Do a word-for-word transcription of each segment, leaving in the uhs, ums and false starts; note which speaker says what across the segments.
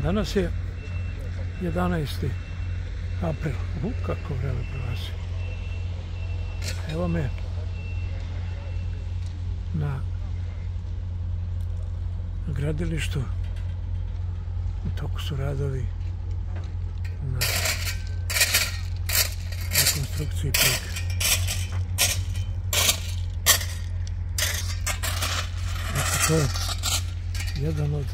Speaker 1: Danas je jedanaesti april. Uh, kako vreme prolazi. Evo me na gradilištu. U toku su radovi na rekonstrukciji pruge. Dakle, to je jedan od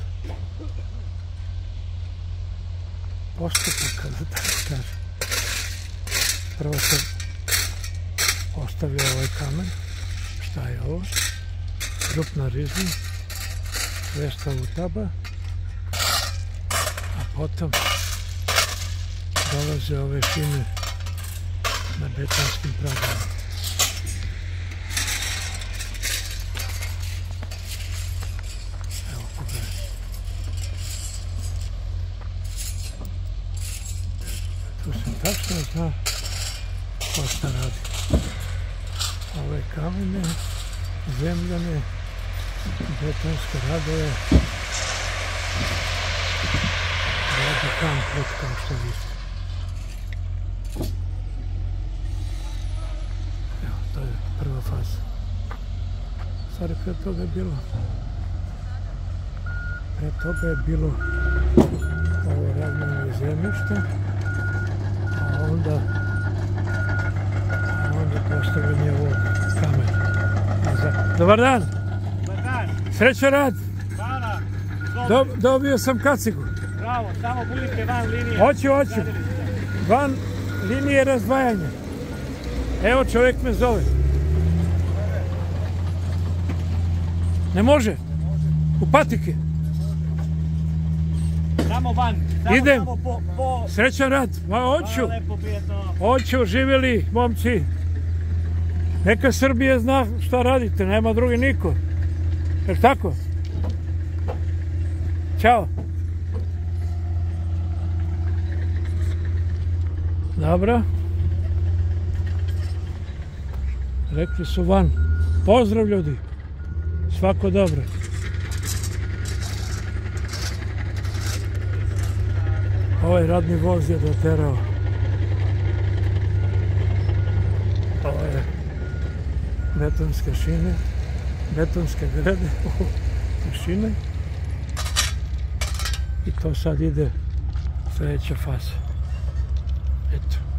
Speaker 1: postupaka, da tako kažem. Prvo se ostavlja ovaj kamen. Šta je ovo? Krupna rizma, svesta utaba, a potom dolaze ove šine na betonskim pragama. Evo pogledaj. Tu se tačno zna ko šta radi. Ove kamene, zemljane, betonske radove radi Kamplet, kao što vidite. Evo, to je prva faza. Stvari, pre toga je bilo pre toga je bilo ovo ravnanje zemljište, a onda a onda postavljanje ovog kamena. Dobar dan!
Speaker 2: Dobar dan!
Speaker 1: Srećan rad!
Speaker 2: Hvala!
Speaker 1: Do, dobio sam kacigu.
Speaker 2: Bravo, samo budite van linije.
Speaker 1: Hoću, hoću. Van linije razdvajanja. Evo, čovjek me zove. Ne može? U patike?
Speaker 2: Samo van. Samo,
Speaker 1: idem.
Speaker 2: Samo po, po...
Speaker 1: Srećan rad. Ma, hoću.
Speaker 2: Hvala lepo, prijetno.
Speaker 1: Hoću, živjeli, momci. Neka Srbija zna šta radite, nema drugi niko. Jel' tako? Ćao. Dobro. Rekli su van. Pozdrav ljudi. Svako dobro. Ovaj radni voz je doterao. Ovo je betonske šine, betonske grede, šine. I to sad ide sljedeća faza. Eto.